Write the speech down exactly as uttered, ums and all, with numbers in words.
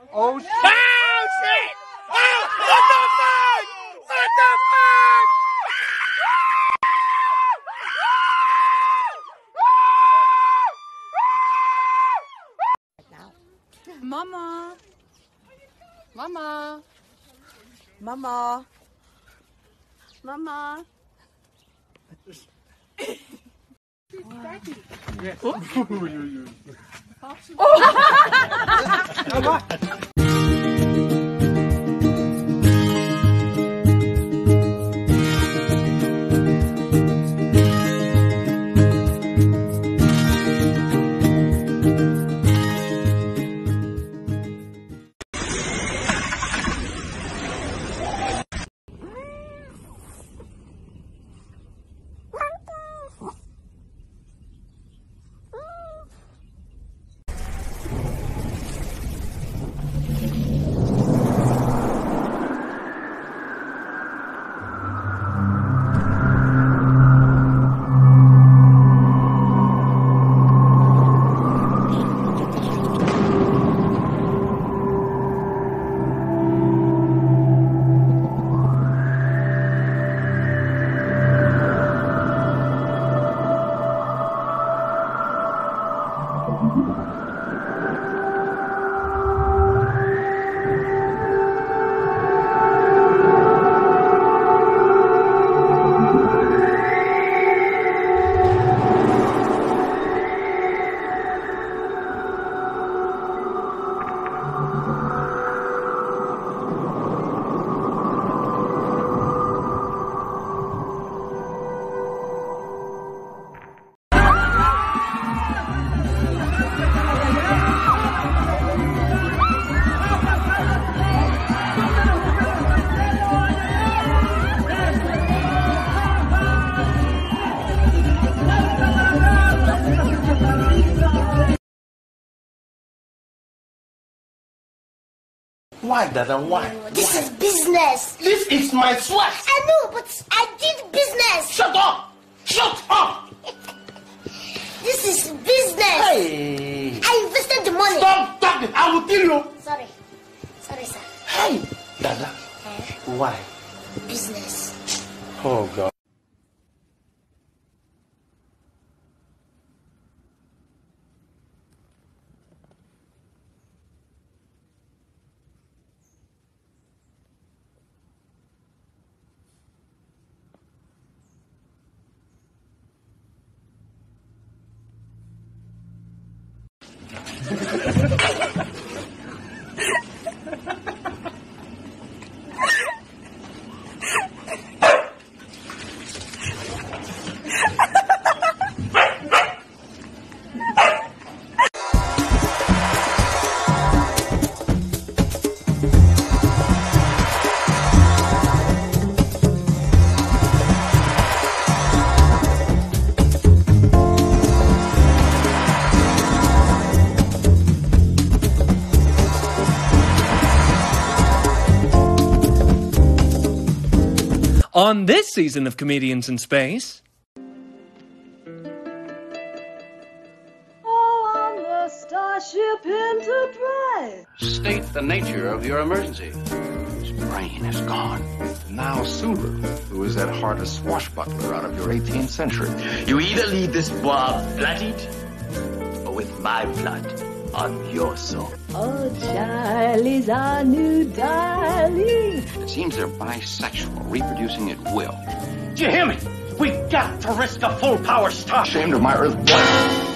Oh shit! Oh shit! Oh, what the fuck? What the fuck? Mama. Mama. Mama. Mama. Why, Dada? Why? This is business. This is my sweat. I know, but I did business. Shut up! Shut up! This is business. Hey! I invested the money. Stop talking! I will kill you. Sorry. Sorry, sir. Hey! Dada. Eh? Why? Business. Oh, God. On this season of Comedians in Space... Oh, on the Starship Enterprise. State the nature of your emergency. His brain is gone. Now Sulu, who is at heart a swashbuckler out of your eighteenth century. You either leave this bar bloodied, or with my blood on your soul. Oh, Charlie's our new darling. It seems they're bisexual, reproducing at will. Do you hear me? We got to risk a full power stop. Ashamed of my Earth blood.